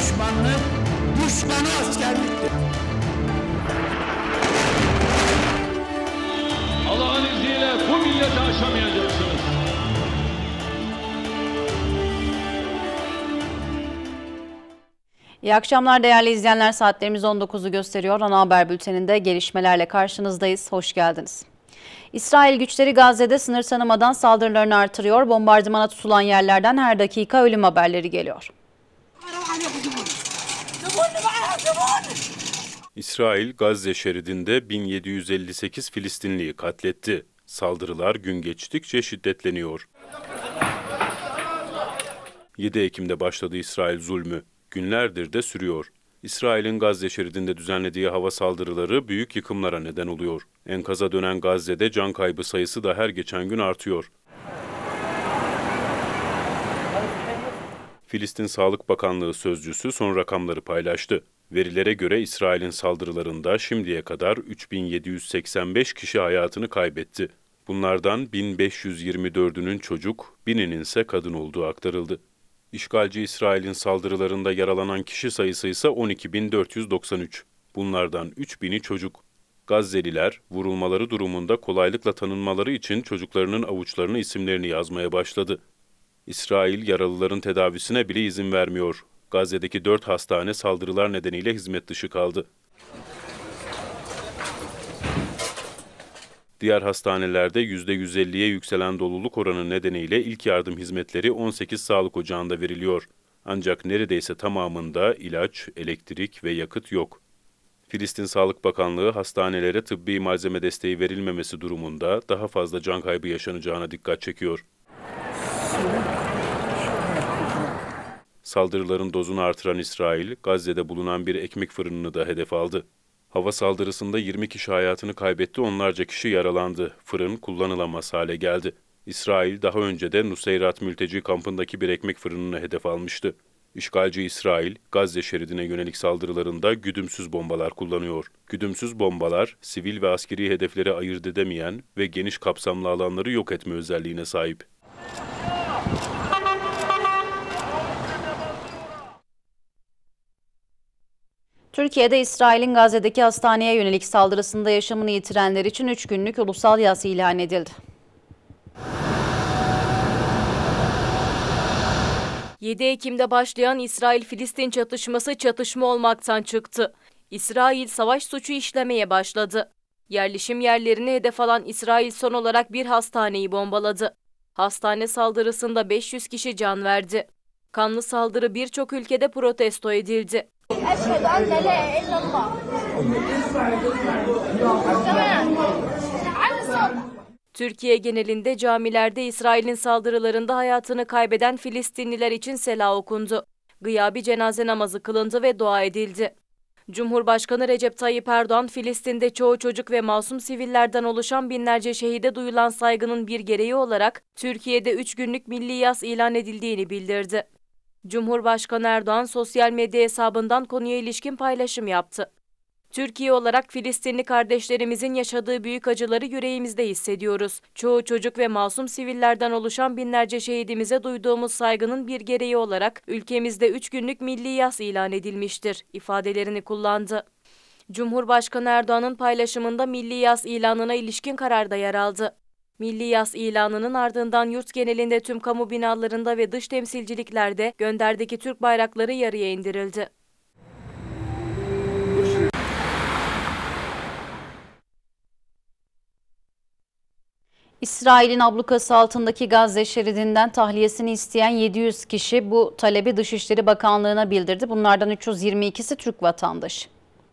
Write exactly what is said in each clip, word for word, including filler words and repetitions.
düşmanlık, düşmanı askerliktir. Allah'ın izniyle bu milleti aşamayacaksınız. İyi akşamlar değerli izleyenler. Saatlerimiz on dokuzu gösteriyor. Ana haber bülteninde gelişmelerle karşınızdayız. Hoş geldiniz. İsrail güçleri Gazze'de sınır tanımadan saldırılarını artırıyor. Bombardımana tutulan yerlerden her dakika ölüm haberleri geliyor. İsrail, Gazze şeridinde bin yedi yüz elli sekiz Filistinliyi katletti. Saldırılar gün geçtikçe şiddetleniyor. yedi Ekim'de başladı İsrail zulmü. Günlerdir de sürüyor. İsrail'in Gazze şeridinde düzenlediği hava saldırıları büyük yıkımlara neden oluyor. Enkaza dönen Gazze'de can kaybı sayısı da her geçen gün artıyor. Filistin Sağlık Bakanlığı sözcüsü son rakamları paylaştı. Verilere göre İsrail'in saldırılarında şimdiye kadar üç bin yedi yüz seksen beş kişi hayatını kaybetti. Bunlardan bin beş yüz yirmi dördünün çocuk, bininin ise kadın olduğu aktarıldı. İşgalci İsrail'in saldırılarında yaralanan kişi sayısı ise on iki bin dört yüz doksan üç. Bunlardan üç bini çocuk. Gazze'liler vurulmaları durumunda kolaylıkla tanınmaları için çocuklarının avuçlarına isimlerini yazmaya başladı. İsrail yaralıların tedavisine bile izin vermiyor. Gazze'deki dört hastane saldırılar nedeniyle hizmet dışı kaldı. Diğer hastanelerde yüzde yüz elliye yükselen doluluk oranı nedeniyle ilk yardım hizmetleri on sekiz sağlık ocağında veriliyor. Ancak neredeyse tamamında ilaç, elektrik ve yakıt yok. Filistin Sağlık Bakanlığı hastanelere tıbbi malzeme desteği verilmemesi durumunda daha fazla can kaybı yaşanacağına dikkat çekiyor. Saldırıların dozunu artıran İsrail, Gazze'de bulunan bir ekmek fırınını da hedef aldı. Hava saldırısında yirmi kişi hayatını kaybetti, onlarca kişi yaralandı. Fırın kullanılamaz hale geldi. İsrail daha önce de Nuseyrat mülteci kampındaki bir ekmek fırınını hedef almıştı. İşgalci İsrail, Gazze şeridine yönelik saldırılarında güdümsüz bombalar kullanıyor. Güdümsüz bombalar, sivil ve askeri hedefleri ayırt edemeyen ve geniş kapsamlı alanları yok etme özelliğine sahip. Türkiye'de İsrail'in Gazze'deki hastaneye yönelik saldırısında yaşamını yitirenler için üç günlük ulusal yas ilan edildi. yedi Ekim'de başlayan İsrail-Filistin çatışması çatışma olmaktan çıktı. İsrail savaş suçu işlemeye başladı. Yerleşim yerlerini hedef alan İsrail son olarak bir hastaneyi bombaladı. Hastane saldırısında beş yüz kişi can verdi. Kanlı saldırı birçok ülkede protesto edildi. Türkiye genelinde camilerde İsrail'in saldırılarında hayatını kaybeden Filistinliler için sela okundu. Gıyabi cenaze namazı kılındı ve dua edildi. Cumhurbaşkanı Recep Tayyip Erdoğan, Filistin'de çoğu çocuk ve masum sivillerden oluşan binlerce şehide duyulan saygının bir gereği olarak Türkiye'de üç günlük milli yas ilan edildiğini bildirdi. Cumhurbaşkanı Erdoğan sosyal medya hesabından konuya ilişkin paylaşım yaptı. Türkiye olarak Filistinli kardeşlerimizin yaşadığı büyük acıları yüreğimizde hissediyoruz. Çoğu çocuk ve masum sivillerden oluşan binlerce şehidimize duyduğumuz saygının bir gereği olarak ülkemizde üç günlük milli yas ilan edilmiştir ifadelerini kullandı. Cumhurbaşkanı Erdoğan'ın paylaşımında milli yas ilanına ilişkin kararda yer aldı. Milli yas ilanının ardından yurt genelinde tüm kamu binalarında ve dış temsilciliklerde gönderdeki Türk bayrakları yarıya indirildi. İsrail'in ablukası altındaki Gazze şeridinden tahliyesini isteyen yedi yüz kişi bu talebi Dışişleri Bakanlığı'na bildirdi. Bunlardan üç yüz yirmi ikisi Türk vatandaşı.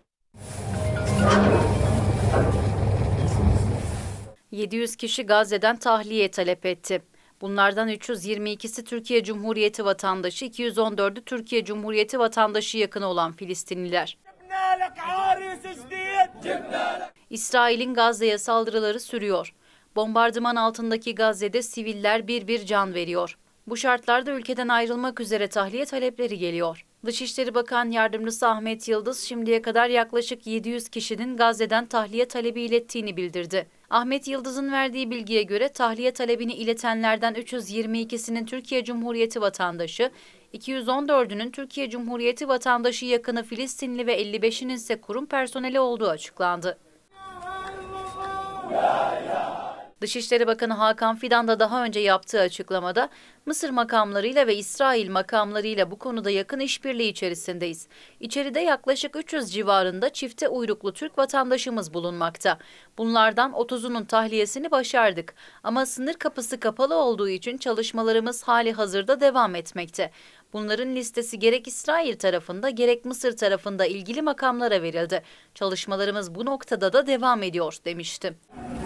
yedi yüz kişi Gazze'den tahliye talep etti. Bunlardan üç yüz yirmi ikisi Türkiye Cumhuriyeti vatandaşı, iki yüz on dördü Türkiye Cumhuriyeti vatandaşı yakını olan Filistinliler. İsrail'in Gazze'ye saldırıları sürüyor. Bombardıman altındaki Gazze'de siviller bir bir can veriyor. Bu şartlarda ülkeden ayrılmak üzere tahliye talepleri geliyor. Dışişleri Bakan Yardımcısı Ahmet Yıldız şimdiye kadar yaklaşık yedi yüz kişinin Gazze'den tahliye talebi ilettiğini bildirdi. Ahmet Yıldız'ın verdiği bilgiye göre tahliye talebini iletenlerden üç yüz yirmi ikisinin Türkiye Cumhuriyeti vatandaşı, iki yüz on dördünün Türkiye Cumhuriyeti vatandaşı yakını Filistinli ve elli beşinin ise kurum personeli olduğu açıklandı. Dışişleri Bakanı Hakan Fidan da daha önce yaptığı açıklamada Mısır makamlarıyla ve İsrail makamlarıyla bu konuda yakın işbirliği içerisindeyiz. İçeride yaklaşık üç yüz civarında çifte uyruklu Türk vatandaşımız bulunmakta. Bunlardan otuzunun tahliyesini başardık. Ama sınır kapısı kapalı olduğu için çalışmalarımız hali hazırda devam etmekte. Bunların listesi gerek İsrail tarafında gerek Mısır tarafında ilgili makamlara verildi. Çalışmalarımız bu noktada da devam ediyor demişti.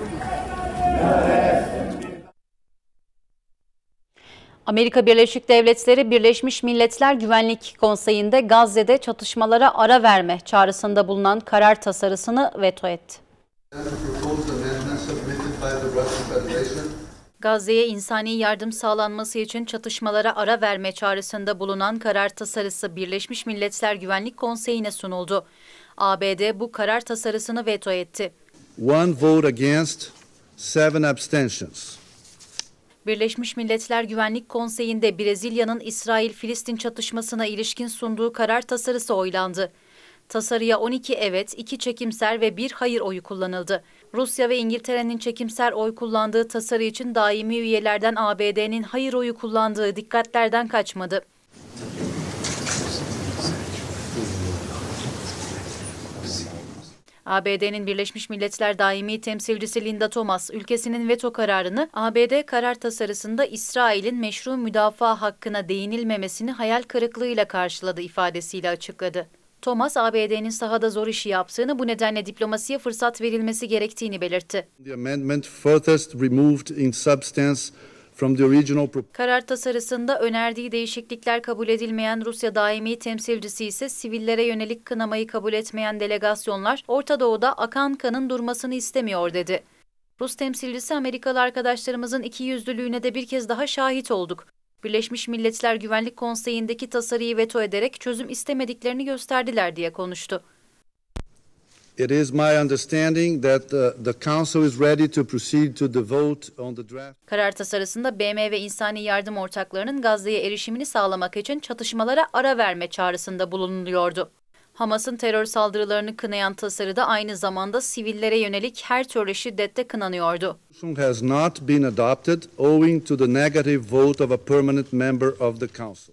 Amerika Birleşik Devletleri Birleşmiş Milletler Güvenlik Konseyi'nde Gazze'de çatışmalara ara verme çağrısında bulunan karar tasarısını veto etti. Gazze'ye insani yardım sağlanması için çatışmalara ara verme çağrısında bulunan karar tasarısı Birleşmiş Milletler Güvenlik Konseyi'ne sunuldu. A B D bu karar tasarısını veto etti. One vote against, seven abstentions. Birleşmiş Milletler Güvenlik Konseyi'nde Brezilya'nın İsrail-Filistin çatışmasına ilişkin sunduğu karar tasarısı oylandı. Tasarıya on iki evet, iki çekimser ve bir hayır oyu kullanıldı. Rusya ve İngiltere'nin çekimser oy kullandığı tasarı için daimi üyelerden A B D'nin hayır oyu kullandığı dikkatlerden kaçmadı. A B D'nin Birleşmiş Milletler Daimi Temsilcisi Linda Thomas, ülkesinin veto kararını A B D karar tasarısında İsrail'in meşru müdafaa hakkına değinilmemesini hayal kırıklığıyla karşıladı ifadesiyle açıkladı. Thomas, A B D'nin sahada zor işi yaptığını, bu nedenle diplomasiye fırsat verilmesi gerektiğini belirtti. The amendment furthest removed in substance from the original Karar tasarısında önerdiği değişiklikler kabul edilmeyen Rusya daimi temsilcisi ise sivillere yönelik kınamayı kabul etmeyen delegasyonlar Orta Doğu'da akan kanın durmasını istemiyor dedi. Rus temsilcisi Amerikalı arkadaşlarımızın ikiyüzlülüğüne de bir kez daha şahit olduk. Birleşmiş Milletler Güvenlik Konseyi'ndeki tasarıyı veto ederek çözüm istemediklerini gösterdiler diye konuştu. It is my understanding that uh, the Council is ready to proceed to the vote on the draft. Karar tasarısında B M ve insani yardım ortaklarının Gazze'ye erişimini sağlamak için çatışmalara ara verme çağrısında bulunuluyordu. Hamas'ın terör saldırılarını kınayan tasarıda aynı zamanda sivillere yönelik her türlü şiddette kınanıyordu. Has not been adopted owing to the negative vote of a permanent member of the Council.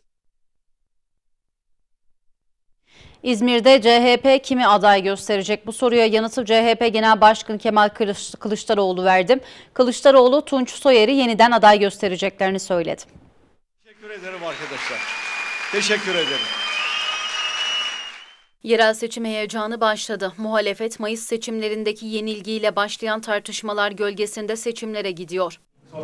İzmir'de C H P kimi aday gösterecek? Bu soruya yanıtı C H P Genel Başkanı Kemal Kılıçdaroğlu verdi. Kılıçdaroğlu, Tunç Soyer'i yeniden aday göstereceklerini söyledi. Teşekkür ederim arkadaşlar. Teşekkür ederim. Yerel seçim heyecanı başladı. Muhalefet Mayıs seçimlerindeki yenilgiyle başlayan tartışmalar gölgesinde seçimlere gidiyor.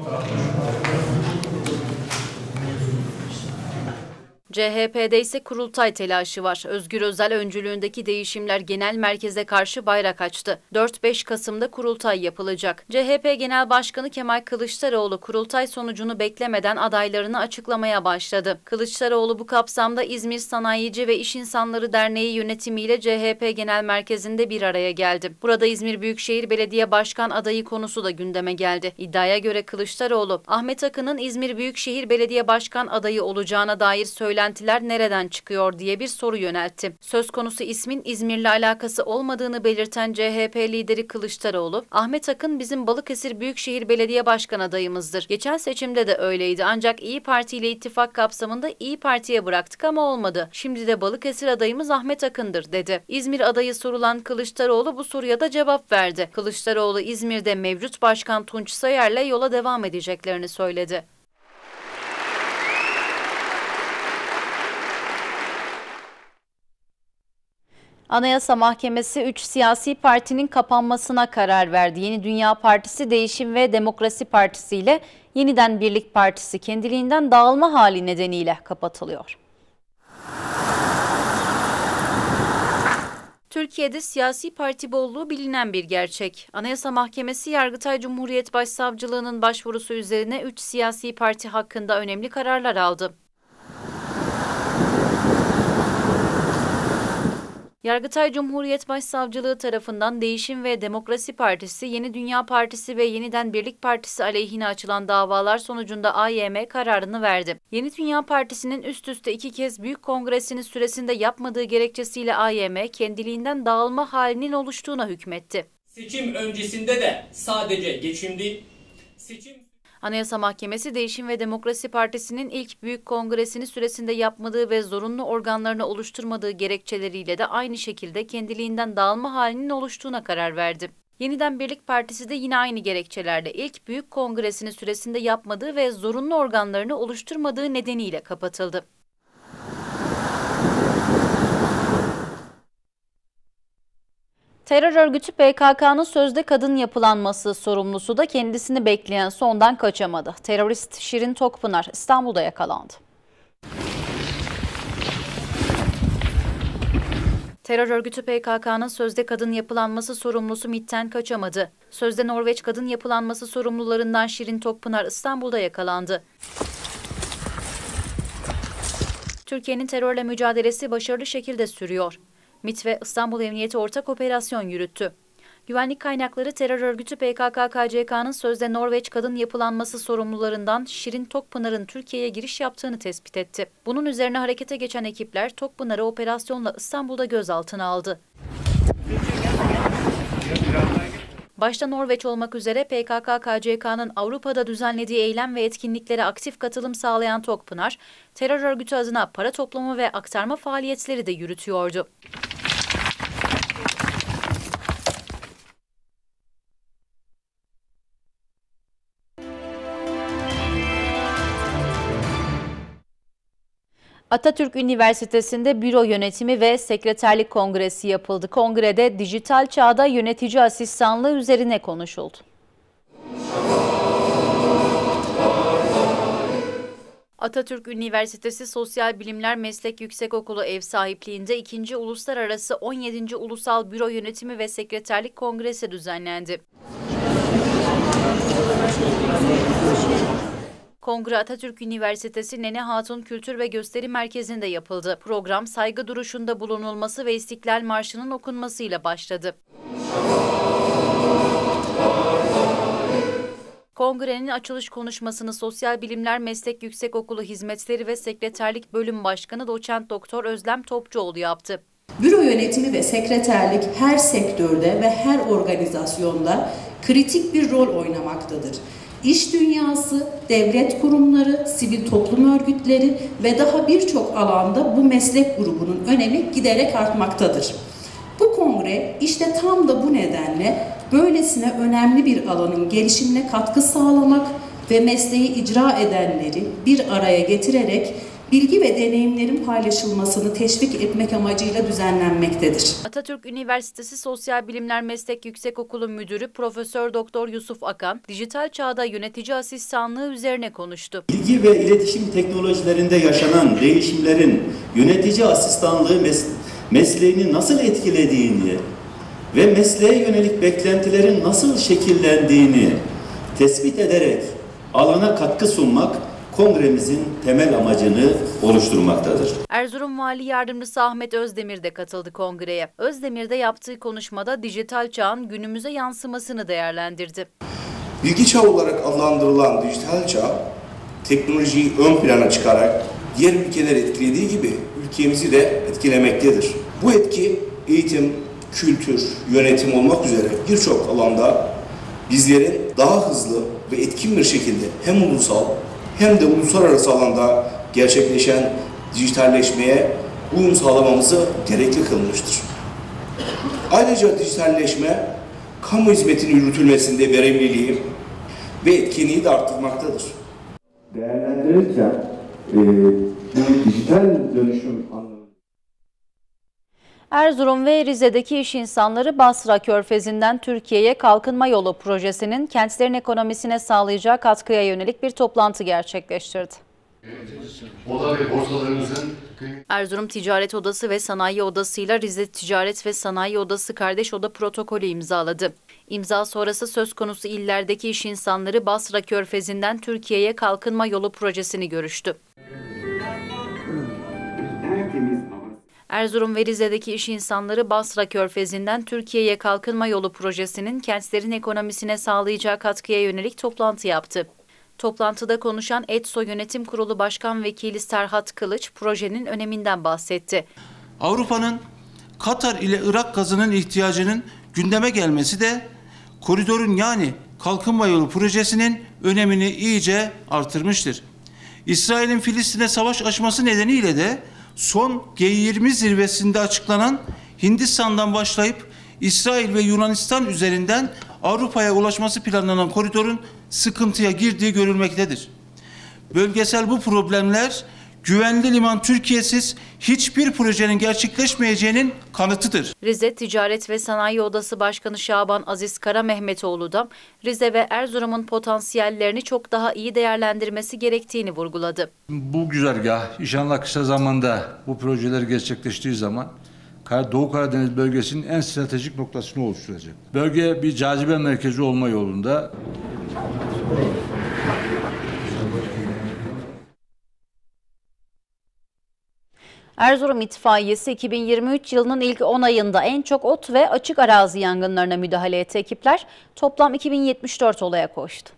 C H P'de ise kurultay telaşı var. Özgür Özel öncülüğündeki değişimler genel merkeze karşı bayrak açtı. dört beş Kasım'da kurultay yapılacak. C H P Genel Başkanı Kemal Kılıçdaroğlu kurultay sonucunu beklemeden adaylarını açıklamaya başladı. Kılıçdaroğlu bu kapsamda İzmir Sanayici ve İş İnsanları Derneği yönetimiyle C H P Genel Merkezi'nde bir araya geldi. Burada İzmir Büyükşehir Belediye Başkan adayı konusu da gündeme geldi. İddiaya göre Kılıçdaroğlu, Ahmet Akın'ın İzmir Büyükşehir Belediye Başkan adayı olacağına dair söylentiler nereden çıkıyor diye bir soru yöneltti. Söz konusu ismin İzmir'le alakası olmadığını belirten C H P lideri Kılıçdaroğlu, Ahmet Akın bizim Balıkesir Büyükşehir Belediye Başkan adayımızdır. Geçen seçimde de öyleydi, ancak İyi Parti ile ittifak kapsamında İyi Parti'ye bıraktık ama olmadı. Şimdi de Balıkesir adayımız Ahmet Akın'dır dedi. İzmir adayı sorulan Kılıçdaroğlu bu soruya da cevap verdi. Kılıçdaroğlu İzmir'de mevcut başkan Tunç Soyer'le yola devam edeceklerini söyledi. Anayasa Mahkemesi üç siyasi partinin kapanmasına karar verdi. Yeni Dünya Partisi, Değişim ve Demokrasi Partisi ile Yeniden Birlik Partisi kendiliğinden dağılma hali nedeniyle kapatılıyor. Türkiye'de siyasi parti bolluğu bilinen bir gerçek. Anayasa Mahkemesi, Yargıtay Cumhuriyet Başsavcılığı'nın başvurusu üzerine üç siyasi parti hakkında önemli kararlar aldı. Yargıtay Cumhuriyet Başsavcılığı tarafından Değişim ve Demokrasi Partisi, Yeni Dünya Partisi ve Yeniden Birlik Partisi aleyhine açılan davalar sonucunda A Y M kararını verdi. Yeni Dünya Partisi'nin üst üste iki kez büyük kongresini süresinde yapmadığı gerekçesiyle A Y M kendiliğinden dağılma halinin oluştuğuna hükmetti. Seçim öncesinde de sadece geçim değil, seçim... Anayasa Mahkemesi, Değişim ve Demokrasi Partisi'nin ilk büyük kongresini süresinde yapmadığı ve zorunlu organlarını oluşturmadığı gerekçeleriyle de aynı şekilde kendiliğinden dağılma halinin oluştuğuna karar verdi. Yeniden Birlik Partisi de yine aynı gerekçelerle ilk büyük kongresini süresinde yapmadığı ve zorunlu organlarını oluşturmadığı nedeniyle kapatıldı. Terör örgütü P K K'nın sözde kadın yapılanması sorumlusu da kendisini bekleyen sondan kaçamadı. Terörist Şirin Tokpınar İstanbul'da yakalandı. Terör örgütü P K K'nın sözde kadın yapılanması sorumlusu MİT'ten kaçamadı. Sözde Norveç kadın yapılanması sorumlularından Şirin Tokpınar İstanbul'da yakalandı. Türkiye'nin terörle mücadelesi başarılı şekilde sürüyor. MİT ve İstanbul Emniyeti ortak operasyon yürüttü. Güvenlik kaynakları terör örgütü P K K K C K'nın sözde Norveç kadın yapılanması sorumlularından Şirin Tokpınar'ın Türkiye'ye giriş yaptığını tespit etti. Bunun üzerine harekete geçen ekipler Tokpınar'ı operasyonla İstanbul'da gözaltına aldı. Başta Norveç olmak üzere P K K K C K'nın Avrupa'da düzenlediği eylem ve etkinliklere aktif katılım sağlayan Tokpınar, terör örgütü adına para toplama ve aktarma faaliyetleri de yürütüyordu. Atatürk Üniversitesi'nde büro yönetimi ve sekreterlik kongresi yapıldı. Kongrede dijital çağda yönetici asistanlığı üzerine konuşuldu. Atatürk Üniversitesi Sosyal Bilimler Meslek Yüksekokulu ev sahipliğinde ikinci Uluslararası on yedinci Ulusal Büro Yönetimi ve Sekreterlik Kongresi düzenlendi. Kongre Atatürk Üniversitesi Nene Hatun Kültür ve Gösteri Merkezi'nde yapıldı. Program saygı duruşunda bulunulması ve İstiklal Marşı'nın okunmasıyla başladı. Kongrenin açılış konuşmasını Sosyal Bilimler Meslek Yüksekokulu Hizmetleri ve Sekreterlik Bölüm Başkanı Doçent Doktor Özlem Topçuoğlu yaptı. Büro yönetimi ve sekreterlik her sektörde ve her organizasyonda kritik bir rol oynamaktadır. İş dünyası, devlet kurumları, sivil toplum örgütleri ve daha birçok alanda bu meslek grubunun önemi giderek artmaktadır. Bu kongre işte tam da bu nedenle böylesine önemli bir alanın gelişimine katkı sağlamak ve mesleği icra edenleri bir araya getirerek bilgi ve deneyimlerin paylaşılmasını teşvik etmek amacıyla düzenlenmektedir. Atatürk Üniversitesi Sosyal Bilimler Meslek Yüksekokulu Müdürü Profesör Doktor Yusuf Akan, dijital çağda yönetici asistanlığı üzerine konuştu. Bilgi ve iletişim teknolojilerinde yaşanan değişimlerin yönetici asistanlığı mes mesleğini nasıl etkilediğini ve mesleğe yönelik beklentilerin nasıl şekillendiğini tespit ederek alana katkı sunmak kongremizin temel amacını oluşturmaktadır. Erzurum Vali Yardımcısı Ahmet Özdemir de katıldı kongreye. Özdemir'de yaptığı konuşmada dijital çağın günümüze yansımasını değerlendirdi. Bilgi çağı olarak adlandırılan dijital çağ, teknolojiyi ön plana çıkarak diğer ülkeleri etkilediği gibi ülkemizi de etkilemektedir. Bu etki eğitim, kültür, yönetim olmak üzere birçok alanda bizlerin daha hızlı ve etkin bir şekilde hem ulusal hem de uluslararası alanda gerçekleşen dijitalleşmeye uyum sağlamamızı gerekli kılmıştır. Ayrıca dijitalleşme, kamu hizmetinin yürütülmesinde verimliliği ve etkinliği de arttırmaktadır. Değerlendirirken e, bu dijital dönüşüm anlamında Erzurum ve Rize'deki iş insanları Basra Körfezi'nden Türkiye'ye Kalkınma Yolu projesinin kentlerin ekonomisine sağlayacağı katkıya yönelik bir toplantı gerçekleştirdi. Oda ve borsalarımızın Erzurum Ticaret Odası ve Sanayi Odası ile Rize Ticaret ve Sanayi Odası kardeş oda protokolü imzaladı. İmza sonrası söz konusu illerdeki iş insanları Basra Körfezi'nden Türkiye'ye Kalkınma Yolu projesini görüştü. Erzurum ve Rize'deki iş insanları Basra Körfezi'nden Türkiye'ye Kalkınma Yolu projesinin kentlerin ekonomisine sağlayacağı katkıya yönelik toplantı yaptı. Toplantıda konuşan ETSO Yönetim Kurulu Başkan Vekili Serhat Kılıç projenin öneminden bahsetti. Avrupa'nın Katar ile Irak gazının ihtiyacının gündeme gelmesi de koridorun yani Kalkınma Yolu projesinin önemini iyice artırmıştır. İsrail'in Filistin'e savaş açması nedeniyle de son G yirmi zirvesinde açıklanan Hindistan'dan başlayıp İsrail ve Yunanistan üzerinden Avrupa'ya ulaşması planlanan koridorun sıkıntıya girdiği görülmektedir. Bölgesel bu problemler güvenli liman Türkiye'siz hiçbir projenin gerçekleşmeyeceğinin kanıtıdır. Rize Ticaret ve Sanayi Odası Başkanı Şaban Aziz Karamehmetoğlu da Rize ve Erzurum'un potansiyellerini çok daha iyi değerlendirmesi gerektiğini vurguladı. Bu güzergah inşallah kısa zamanda bu projeler gerçekleştiği zaman Doğu Karadeniz bölgesinin en stratejik noktasını oluşturacak. Bölge bir cazibe merkezi olma yolunda. Erzurum İtfaiyesi iki bin yirmi üç yılının ilk on ayında en çok ot ve açık arazi yangınlarına müdahale etti. Ekipler toplam iki bin yetmiş dört olaya koştu.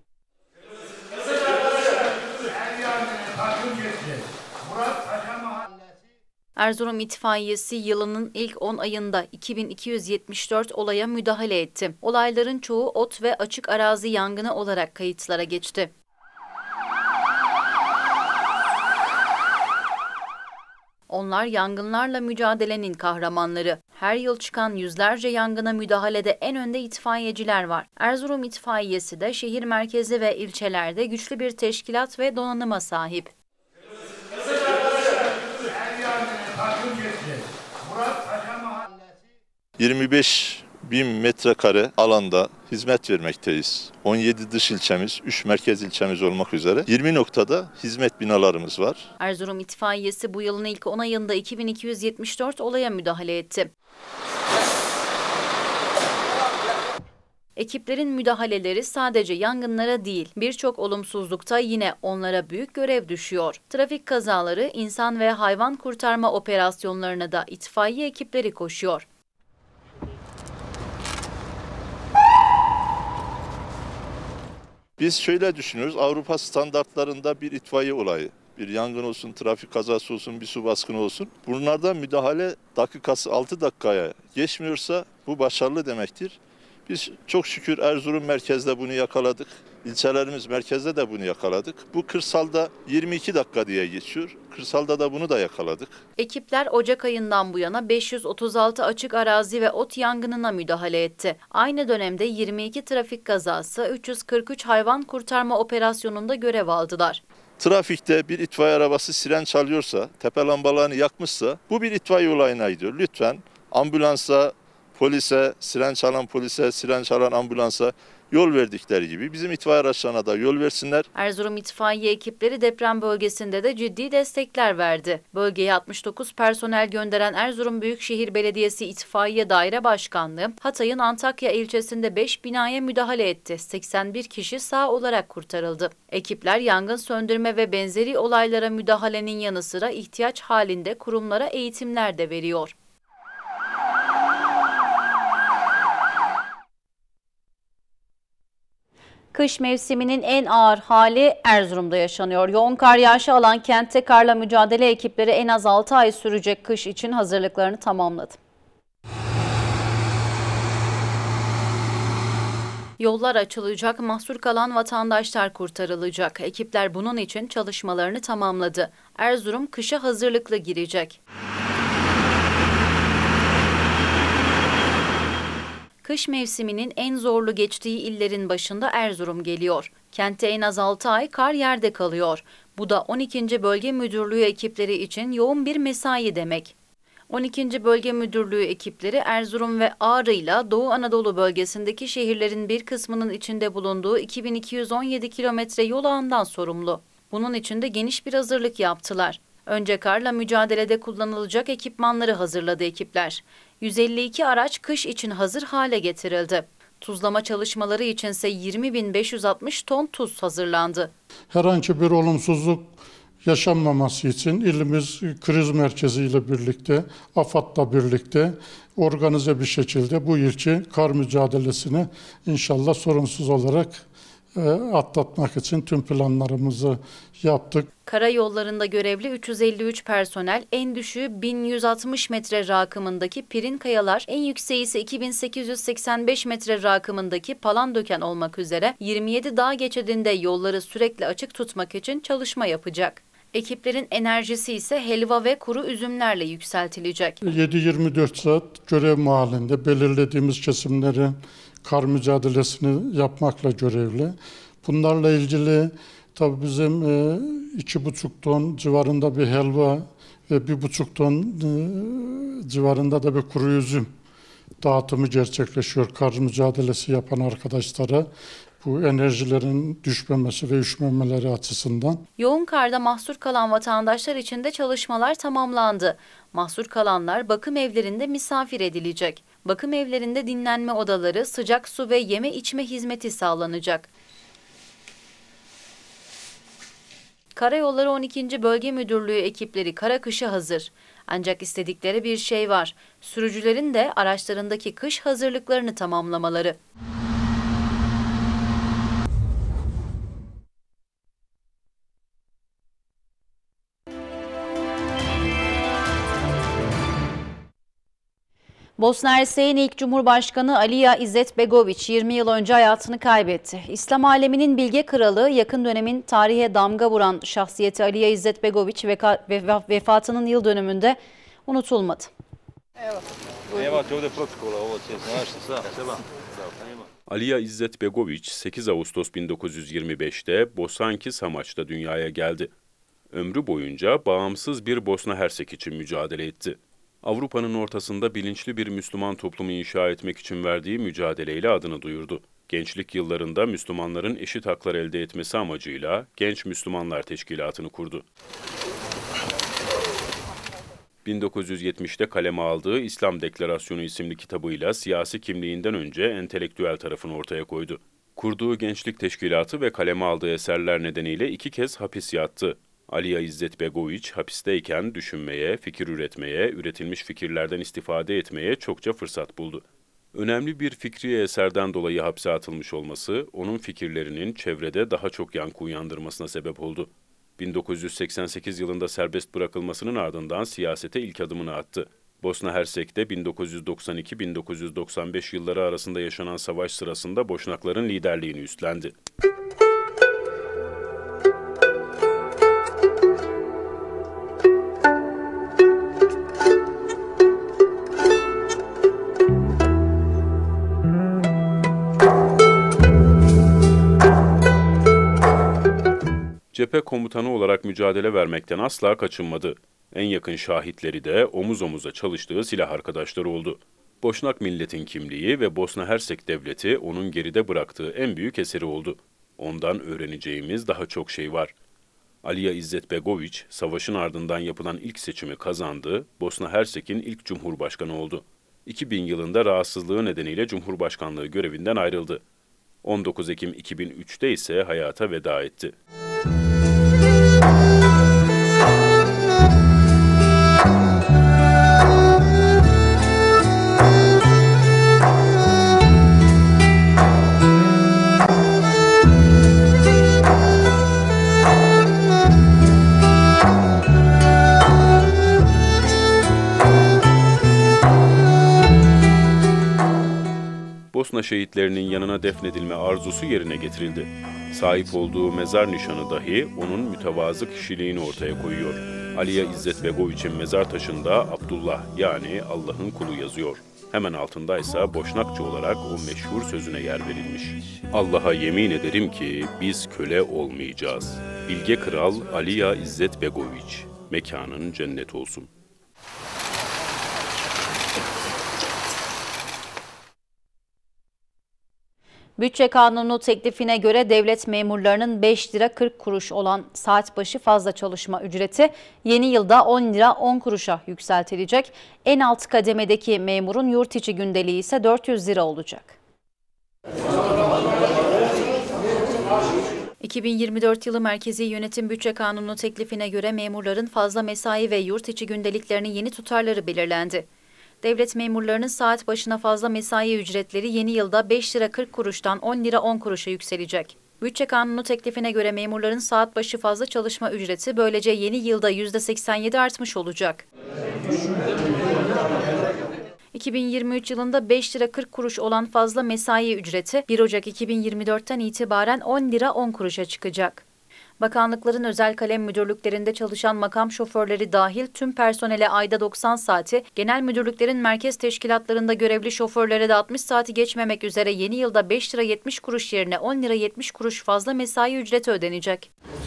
Erzurum İtfaiyesi yılının ilk on ayında iki bin iki yüz yetmiş dört olaya müdahale etti. Olayların çoğu ot ve açık arazi yangını olarak kayıtlara geçti. Onlar yangınlarla mücadelenin kahramanları. Her yıl çıkan yüzlerce yangına müdahalede en önde itfaiyeciler var. Erzurum İtfaiyesi de şehir merkezi ve ilçelerde güçlü bir teşkilat ve donanıma sahip. yirmi beş bin metrekare alanda hizmet vermekteyiz. on yedi dış ilçemiz, üç merkez ilçemiz olmak üzere yirmi noktada hizmet binalarımız var. Erzurum İtfaiyesi bu yılın ilk on ayında iki bin iki yüz yetmiş dört olaya müdahale etti. Ekiplerin müdahaleleri sadece yangınlara değil, birçok olumsuzlukta yine onlara büyük görev düşüyor. Trafik kazaları, insan ve hayvan kurtarma operasyonlarına da itfaiye ekipleri koşuyor. Biz şöyle düşünüyoruz, Avrupa standartlarında bir itfaiye olayı, bir yangın olsun, trafik kazası olsun, bir su baskını olsun. Bunlardan müdahale dakikası altı dakikaya geçmiyorsa bu başarılı demektir. Biz çok şükür Erzurum merkezde bunu yakaladık. İlçelerimiz merkezde de bunu yakaladık. Bu kırsalda yirmi iki dakika diye geçiyor. Kırsalda da bunu da yakaladık. Ekipler Ocak ayından bu yana beş yüz otuz altı açık arazi ve ot yangınına müdahale etti. Aynı dönemde yirmi iki trafik kazası, üç yüz kırk üç hayvan kurtarma operasyonunda görev aldılar. Trafikte bir itfaiye arabası siren çalıyorsa, tepe lambalarını yakmışsa bu bir itfaiye olayına gidiyor. Lütfen ambulansa, polise, siren çalan polise, siren çalan ambulansa yol verdikleri gibi bizim itfaiye araçlarına da yol versinler. Erzurum İtfaiye ekipleri deprem bölgesinde de ciddi destekler verdi. Bölgeye altmış dokuz personel gönderen Erzurum Büyükşehir Belediyesi İtfaiye Daire Başkanlığı, Hatay'ın Antakya ilçesinde beş binaya müdahale etti. seksen bir kişi sağ olarak kurtarıldı. Ekipler yangın söndürme ve benzeri olaylara müdahalenin yanı sıra ihtiyaç halinde kurumlara eğitimler de veriyor. Kış mevsiminin en ağır hali Erzurum'da yaşanıyor. Yoğun kar yağışı alan kentte karla mücadele ekipleri en az altı ay sürecek kış için hazırlıklarını tamamladı. Yollar açılacak, mahsur kalan vatandaşlar kurtarılacak. Ekipler bunun için çalışmalarını tamamladı. Erzurum kışa hazırlıklı girecek. Kış mevsiminin en zorlu geçtiği illerin başında Erzurum geliyor. Kentte en az altı ay kar yerde kalıyor. Bu da on ikinci Bölge Müdürlüğü ekipleri için yoğun bir mesai demek. on ikinci Bölge Müdürlüğü ekipleri Erzurum ve Ağrı ile Doğu Anadolu bölgesindeki şehirlerin bir kısmının içinde bulunduğu iki bin iki yüz on yedi kilometre yol ağından sorumlu. Bunun için de geniş bir hazırlık yaptılar. Önce karla mücadelede kullanılacak ekipmanları hazırladı ekipler. yüz elli iki araç kış için hazır hale getirildi. Tuzlama çalışmaları içinse yirmi bin beş yüz altmış ton tuz hazırlandı. Herhangi bir olumsuzluk yaşanmaması için ilimiz kriz merkeziyle birlikte, AFAD'la birlikte organize bir şekilde bu yılki kar mücadelesini inşallah sorunsuz olarak e, atlatmak için tüm planlarımızı yaptık. Karayollarında görevli üç yüz elli üç personel, en düşüğü bin yüz altmış metre rakımındaki Pirin Kayalar, en yükseği ise iki bin sekiz yüz seksen beş metre rakımındaki Palandöken olmak üzere yirmi yedi dağ geçidinde yolları sürekli açık tutmak için çalışma yapacak. Ekiplerin enerjisi ise helva ve kuru üzümlerle yükseltilecek. yedi yirmi dört saat görev mahallinde belirlediğimiz kesimlerin kar mücadelesini yapmakla görevli. Bunlarla ilgili tabii bizim e, iki buçuk ton civarında bir helva ve bir buçuk ton e, civarında da bir kuru üzüm dağıtımı gerçekleşiyor kar mücadelesi yapan arkadaşlara. Bu enerjilerin düşmemesi ve üşümemeleri açısından. Yoğun karda mahsur kalan vatandaşlar için de çalışmalar tamamlandı. Mahsur kalanlar bakım evlerinde misafir edilecek. Bakım evlerinde dinlenme odaları, sıcak su ve yeme içme hizmeti sağlanacak. Karayolları on ikinci Bölge Müdürlüğü ekipleri kara kışa hazır. Ancak istedikleri bir şey var. Sürücülerin de araçlarındaki kış hazırlıklarını tamamlamaları. Bosna Hersek'in ilk Cumhurbaşkanı Alija Izetbegović yirmi yıl önce hayatını kaybetti. İslam aleminin bilge kralı, yakın dönemin tarihe damga vuran şahsiyeti Alija Izetbegović vefatının yıl dönümünde unutulmadı. Alija Izetbegović sekiz Ağustos bin dokuz yüz yirmi beş'te Bosanki Samaç'ta dünyaya geldi. Ömrü boyunca bağımsız bir Bosna Hersek için mücadele etti. Avrupa'nın ortasında bilinçli bir Müslüman toplumu inşa etmek için verdiği mücadeleyle adını duyurdu. Gençlik yıllarında Müslümanların eşit haklar elde etmesi amacıyla Genç Müslümanlar Teşkilatı'nı kurdu. bin dokuz yüz yetmiş'te kaleme aldığı İslam Deklarasyonu isimli kitabıyla siyasi kimliğinden önce entelektüel tarafını ortaya koydu. Kurduğu gençlik teşkilatı ve kaleme aldığı eserler nedeniyle iki kez hapis yattı. Alija Izetbegović hapisteyken düşünmeye, fikir üretmeye, üretilmiş fikirlerden istifade etmeye çokça fırsat buldu. Önemli bir fikri eserden dolayı hapse atılmış olması, onun fikirlerinin çevrede daha çok yankı uyandırmasına sebep oldu. bin dokuz yüz seksen sekiz yılında serbest bırakılmasının ardından siyasete ilk adımını attı. Bosna Hersek'te bin dokuz yüz doksan iki bin dokuz yüz doksan beş yılları arasında yaşanan savaş sırasında Boşnakların liderliğini üstlendi. Cephe komutanı olarak mücadele vermekten asla kaçınmadı. En yakın şahitleri de omuz omuza çalıştığı silah arkadaşları oldu. Boşnak milletin kimliği ve Bosna Hersek devleti onun geride bıraktığı en büyük eseri oldu. Ondan öğreneceğimiz daha çok şey var. Alija Izetbegović, savaşın ardından yapılan ilk seçimi kazandı, Bosna Hersek'in ilk cumhurbaşkanı oldu. iki bin yılında rahatsızlığı nedeniyle cumhurbaşkanlığı görevinden ayrıldı. on dokuz Ekim iki bin üç'te ise hayata veda etti. Bosna şehitlerinin yanına defnedilme arzusu yerine getirildi. Sahip olduğu mezar nişanı dahi onun mütevazı kişiliğini ortaya koyuyor. Alija Izetbegović'in mezar taşında Abdullah yani Allah'ın kulu yazıyor. Hemen altındaysa Boşnakça olarak o meşhur sözüne yer verilmiş. Allah'a yemin ederim ki biz köle olmayacağız. Bilge Kral Alija Izetbegović, mekanın cennet olsun. Bütçe Kanunu teklifine göre devlet memurlarının beş lira kırk kuruş olan saat başı fazla çalışma ücreti yeni yılda on lira on kuruşa yükseltilecek. En alt kademedeki memurun yurt içi gündeliği ise dört yüz lira olacak. iki bin yirmi dört yılı Merkezi Yönetim Bütçe Kanunu teklifine göre memurların fazla mesai ve yurt içi gündeliklerinin yeni tutarları belirlendi. Devlet memurlarının saat başına fazla mesai ücretleri yeni yılda beş lira kırk kuruştan on lira on kuruşa yükselecek. Bütçe Kanunu teklifine göre memurların saat başı fazla çalışma ücreti böylece yeni yılda yüzde seksen yedi artmış olacak. iki bin yirmi üç yılında beş lira kırk kuruş olan fazla mesai ücreti bir Ocak iki bin yirmi dört'ten itibaren on lira on kuruşa çıkacak. Bakanlıkların özel kalem müdürlüklerinde çalışan makam şoförleri dahil tüm personele ayda doksan saati, genel müdürlüklerin merkez teşkilatlarında görevli şoförlere de altmış saati geçmemek üzere yeni yılda beş lira yetmiş kuruş yerine on lira yetmiş kuruş fazla mesai ücreti ödenecek.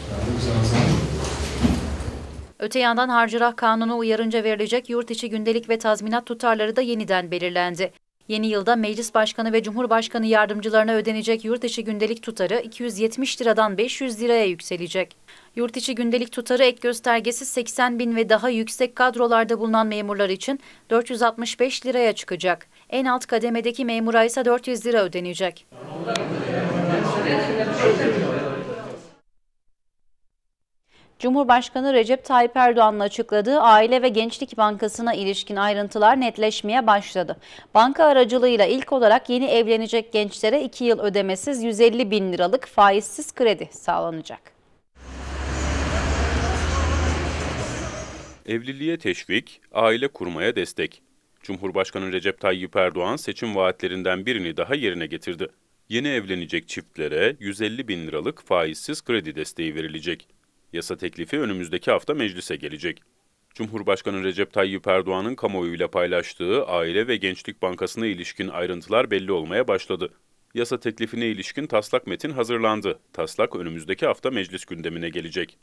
Öte yandan Harcırah Kanunu uyarınca verilecek yurt içi gündelik ve tazminat tutarları da yeniden belirlendi. Yeni yılda Meclis Başkanı ve Cumhurbaşkanı yardımcılarına ödenecek yurt içi gündelik tutarı iki yüz yetmiş liradan beş yüz liraya yükselecek. Yurt içi gündelik tutarı ek göstergesi seksen bin ve daha yüksek kadrolarda bulunan memurlar için dört yüz altmış beş liraya çıkacak. En alt kademedeki memura ise dört yüz lira ödenecek. Cumhurbaşkanı Recep Tayyip Erdoğan'ın açıkladığı Aile ve Gençlik Bankası'na ilişkin ayrıntılar netleşmeye başladı. Banka aracılığıyla ilk olarak yeni evlenecek gençlere iki yıl ödemesiz yüz elli bin liralık faizsiz kredi sağlanacak. Evliliğe teşvik, aile kurmaya destek. Cumhurbaşkanı Recep Tayyip Erdoğan seçim vaatlerinden birini daha yerine getirdi. Yeni evlenecek çiftlere yüz elli bin liralık faizsiz kredi desteği verilecek. Yasa teklifi önümüzdeki hafta meclise gelecek. Cumhurbaşkanı Recep Tayyip Erdoğan'ın kamuoyuyla paylaştığı Aile ve Gençlik Bankası'na ilişkin ayrıntılar belli olmaya başladı. Yasa teklifine ilişkin taslak metin hazırlandı. Taslak önümüzdeki hafta meclis gündemine gelecek.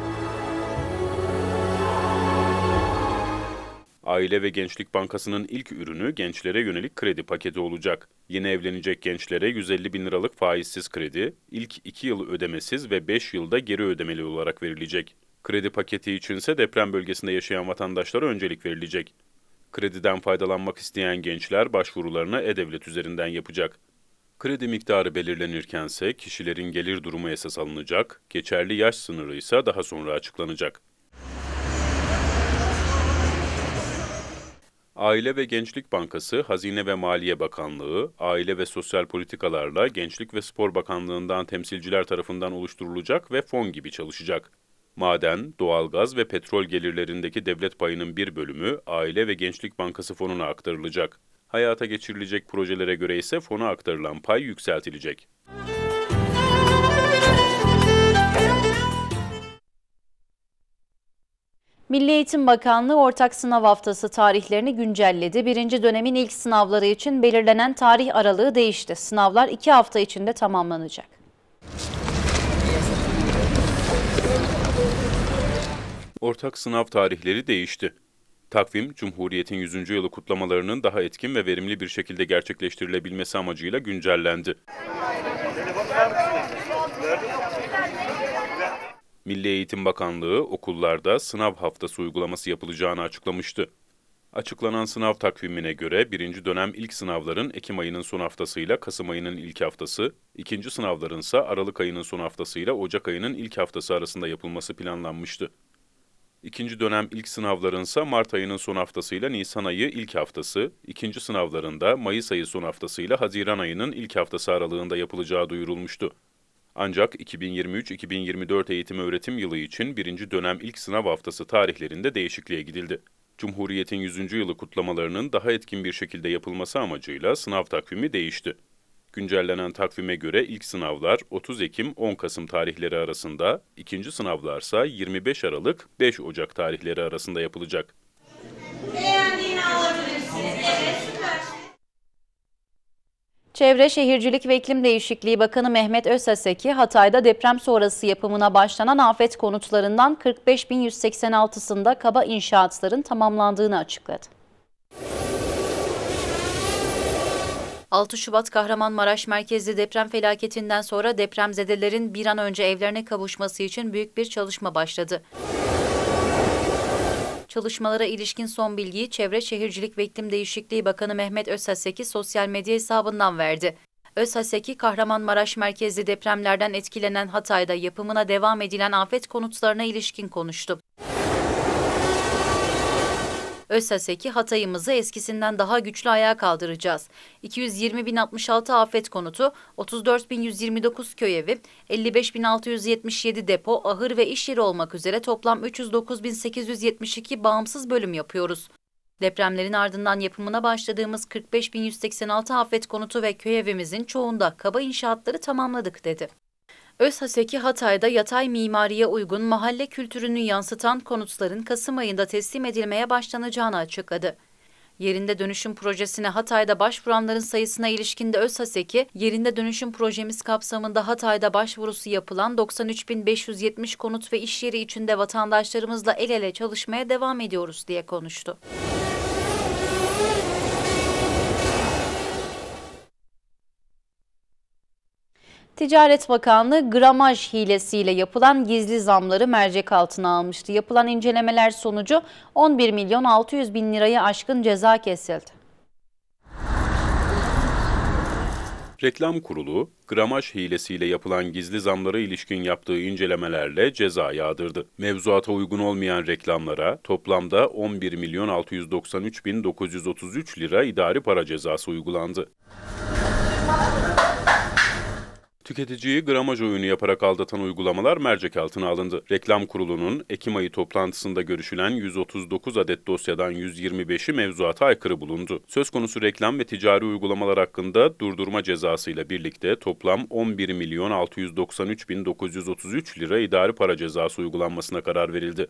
Aile ve Gençlik Bankası'nın ilk ürünü gençlere yönelik kredi paketi olacak. Yeni evlenecek gençlere yüz elli bin liralık faizsiz kredi, ilk iki yıl ödemesiz ve beş yılda geri ödemeli olarak verilecek. Kredi paketi içinse deprem bölgesinde yaşayan vatandaşlara öncelik verilecek. Krediden faydalanmak isteyen gençler başvurularını E-Devlet üzerinden yapacak. Kredi miktarı belirlenirkense kişilerin gelir durumu esas alınacak, geçerli yaş sınırı ise daha sonra açıklanacak. Aile ve Gençlik Bankası, Hazine ve Maliye Bakanlığı, Aile ve Sosyal Politikalarla Gençlik ve Spor Bakanlığı'ndan temsilciler tarafından oluşturulacak ve fon gibi çalışacak. Maden, doğalgaz ve petrol gelirlerindeki devlet payının bir bölümü Aile ve Gençlik Bankası fonuna aktarılacak. Hayata geçirilecek projelere göre ise fona aktarılan pay yükseltilecek. Milli Eğitim Bakanlığı ortak sınav haftası tarihlerini güncelledi. Birinci dönemin ilk sınavları için belirlenen tarih aralığı değişti. Sınavlar iki hafta içinde tamamlanacak. Ortak sınav tarihleri değişti. Takvim, Cumhuriyet'in yüzüncü yılı kutlamalarının daha etkin ve verimli bir şekilde gerçekleştirilebilmesi amacıyla güncellendi. Milli Eğitim Bakanlığı okullarda sınav haftası uygulaması yapılacağını açıklamıştı. Açıklanan sınav takvimine göre birinci dönem ilk sınavların Ekim ayının son haftasıyla Kasım ayının ilk haftası, ikinci sınavların ise Aralık ayının son haftasıyla Ocak ayının ilk haftası arasında yapılması planlanmıştı. İkinci dönem ilk sınavların ise Mart ayının son haftasıyla Nisan ayı ilk haftası, ikinci sınavların da Mayıs ayı son haftasıyla Haziran ayının ilk haftası aralığında yapılacağı duyurulmuştu. Ancak iki bin yirmi üç iki bin yirmi dört eğitim öğretim yılı için birinci dönem ilk sınav haftası tarihlerinde değişikliğe gidildi. Cumhuriyet'in yüzüncü yılı kutlamalarının daha etkin bir şekilde yapılması amacıyla sınav takvimi değişti. Güncellenen takvime göre ilk sınavlar otuz Ekim on Kasım tarihleri arasında, ikinci sınavlarsa yirmi beş Aralık beş Ocak tarihleri arasında yapılacak. Beğendiğini alabilirsiniz. Evet, süper. Çevre, Şehircilik ve İklim Değişikliği Bakanı Mehmet Özsaseki, Hatay'da deprem sonrası yapımına başlanan afet konutlarından kırk beş bin yüz seksen altısında kaba inşaatların tamamlandığını açıkladı. altı Şubat Kahramanmaraş merkezli deprem felaketinden sonra depremzedelerin bir an önce evlerine kavuşması için büyük bir çalışma başladı. Çalışmalara ilişkin son bilgiyi Çevre, Şehircilik ve İklim Değişikliği Bakanı Mehmet Özsaseki sosyal medya hesabından verdi. Özhaseki, Kahramanmaraş merkezli depremlerden etkilenen Hatay'da yapımına devam edilen afet konutlarına ilişkin konuştu. Özhaseki, Hatay'ımızı eskisinden daha güçlü ayağa kaldıracağız. iki yüz yirmi bin altmış altı afet konutu, otuz dört bin yüz yirmi dokuz köy evi, elli beş bin altı yüz yetmiş yedi depo, ahır ve iş yeri olmak üzere toplam üç yüz dokuz bin sekiz yüz yetmiş iki bağımsız bölüm yapıyoruz. Depremlerin ardından yapımına başladığımız kırk beş bin yüz seksen altı afet konutu ve köy evimizin çoğunda kaba inşaatları tamamladık dedi. Özhaseki, Hatay'da yatay mimariye uygun mahalle kültürünü yansıtan konutların Kasım ayında teslim edilmeye başlanacağını açıkladı. Yerinde dönüşüm projesine Hatay'da başvuranların sayısına ilişkin de Özhaseki, yerinde dönüşüm projemiz kapsamında Hatay'da başvurusu yapılan doksan üç bin beş yüz yetmiş konut ve iş yeri içinde vatandaşlarımızla el ele çalışmaya devam ediyoruz diye konuştu. Ticaret Bakanlığı gramaj hilesiyle yapılan gizli zamları mercek altına almıştı. Yapılan incelemeler sonucu on bir milyon altı yüz bin lirayı aşkın ceza kesildi. Reklam Kurulu, gramaj hilesiyle yapılan gizli zamlara ilişkin yaptığı incelemelerle ceza yağdırdı. Mevzuata uygun olmayan reklamlara toplamda on bir milyon altı yüz doksan üç bin dokuz yüz otuz üç lira idari para cezası uygulandı. Tüketiciyi gramaj oyunu yaparak aldatan uygulamalar mercek altına alındı. Reklam Kurulu'nun Ekim ayı toplantısında görüşülen yüz otuz dokuz adet dosyadan yüz yirmi beşi mevzuata aykırı bulundu. Söz konusu reklam ve ticari uygulamalar hakkında durdurma cezasıyla birlikte toplam on bir milyon altı yüz doksan üç bin dokuz yüz otuz üç lira idari para cezası uygulanmasına karar verildi.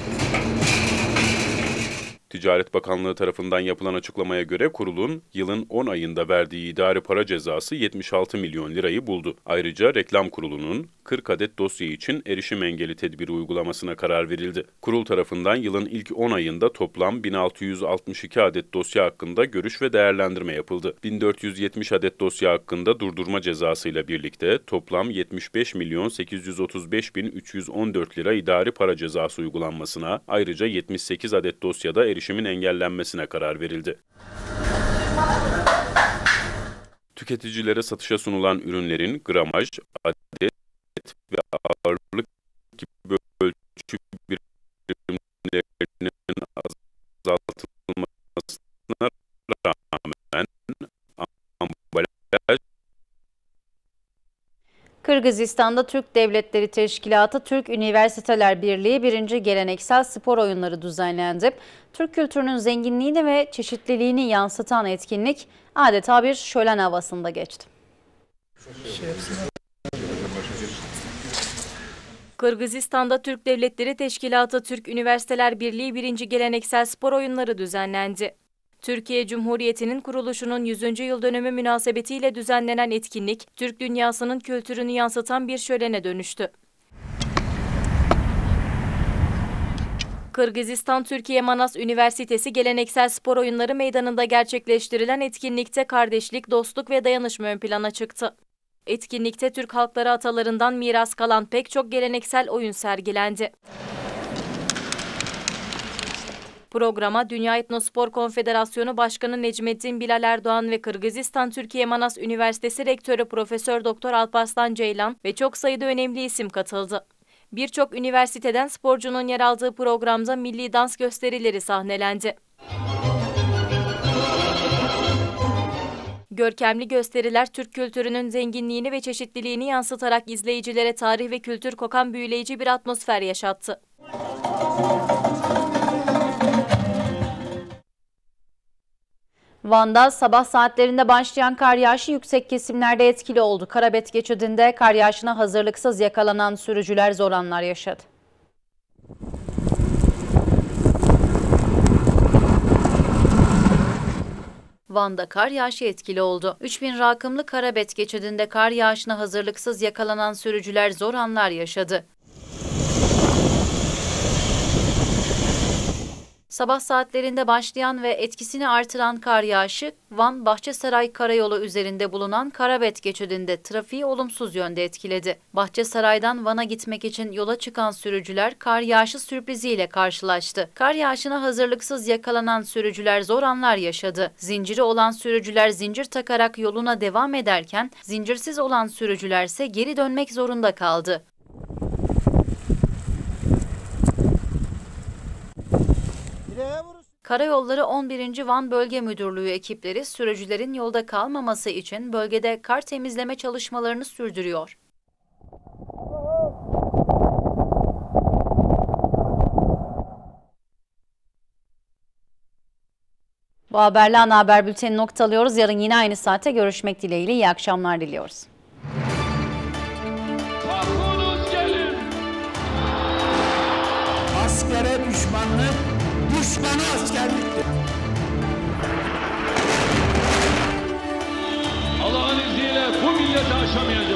Ticaret Bakanlığı tarafından yapılan açıklamaya göre kurulun yılın on ayında verdiği idari para cezası yetmiş altı milyon lirayı buldu. Ayrıca Reklam Kurulu'nun kırk adet dosya için erişim engeli tedbiri uygulamasına karar verildi. Kurul tarafından yılın ilk on ayında toplam bin altı yüz altmış iki adet dosya hakkında görüş ve değerlendirme yapıldı. bin dört yüz yetmiş adet dosya hakkında durdurma cezasıyla birlikte toplam yetmiş beş milyon sekiz yüz otuz beş bin üç yüz on dört lira idari para cezası uygulanmasına, ayrıca yetmiş sekiz adet dosyada erişimin engellenmesine karar verildi. Tüketicilere satışa sunulan ürünlerin gramaj, adet ve ağırlık gibi ölçü birimlerinin azaltılmasına rağmen ambalaj Kırgızistan'da Türk Devletleri Teşkilatı Türk Üniversiteler Birliği birinci Geleneksel Spor Oyunları düzenlendi. Türk kültürünün zenginliğini ve çeşitliliğini yansıtan etkinlik adeta bir şölen havasında geçti. Kırgızistan'da Türk Devletleri Teşkilatı Türk Üniversiteler Birliği birinci Geleneksel Spor Oyunları düzenlendi. Türkiye Cumhuriyeti'nin kuruluşunun yüzüncü yıl dönümü münasebetiyle düzenlenen etkinlik, Türk dünyasının kültürünü yansıtan bir şölene dönüştü. Kırgızistan Türkiye Manas Üniversitesi Geleneksel Spor Oyunları Meydanı'nda gerçekleştirilen etkinlikte kardeşlik, dostluk ve dayanışma ön plana çıktı. Etkinlikte Türk halkları atalarından miras kalan pek çok geleneksel oyun sergilendi. Programa Dünya Etnospor Konfederasyonu Başkanı Necmettin Bilal Erdoğan ve Kırgızistan Türkiye Manas Üniversitesi Rektörü Profesör Doktor Alparslan Ceylan ve çok sayıda önemli isim katıldı. Birçok üniversiteden sporcunun yer aldığı programda milli dans gösterileri sahnelendi. Görkemli gösteriler Türk kültürünün zenginliğini ve çeşitliliğini yansıtarak izleyicilere tarih ve kültür kokan büyüleyici bir atmosfer yaşattı. Van'da sabah saatlerinde başlayan kar yağışı yüksek kesimlerde etkili oldu. Karabet geçidinde kar yağışına hazırlıksız yakalanan sürücüler zor anlar yaşadı. Van'da kar yağışı etkili oldu. üç bin rakımlı Karabet geçidinde kar yağışına hazırlıksız yakalanan sürücüler zor anlar yaşadı. Sabah saatlerinde başlayan ve etkisini artıran kar yağışı, Van-Bahçesaray Karayolu üzerinde bulunan Karabet geçidinde trafiği olumsuz yönde etkiledi. Bahçesaray'dan Van'a gitmek için yola çıkan sürücüler kar yağışı sürpriziyle karşılaştı. Kar yağışına hazırlıksız yakalanan sürücüler zor anlar yaşadı. Zinciri olan sürücüler zincir takarak yoluna devam ederken, zincirsiz olan sürücülerse geri dönmek zorunda kaldı. Karayolları on birinci Van Bölge Müdürlüğü ekipleri sürücülerin yolda kalmaması için bölgede kar temizleme çalışmalarını sürdürüyor. Bu haberle ana haber bülteni noktalıyoruz. Yarın yine aynı saate görüşmek dileğiyle. İyi akşamlar diliyoruz. Kalkınız gelin. Askere düşmanlık, düşmana askerliktir. Allah'ın izniyle bu milleti aşamayacak.